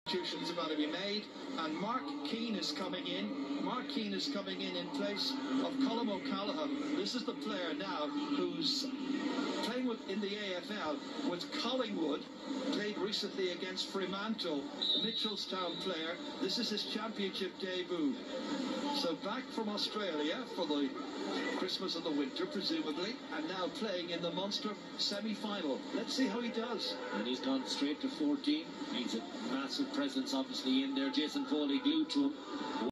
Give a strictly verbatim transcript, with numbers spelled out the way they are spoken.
Substitutions are going to be made, and Mark Keane is coming in. Mark Keane is coming in in place of Colm O'Callaghan. This is the player now who's playing with, in the A F L with Collingwood, played recently against Fremantle, Mitchellstown player. This is his championship debut. So back from Australia for the Christmas and the winter, presumably, and now playing in the Munster semi-final. Let's see how he does. And he's gone straight to fourteen. He's a massive presence, obviously, in there. Jason Foley glued to him.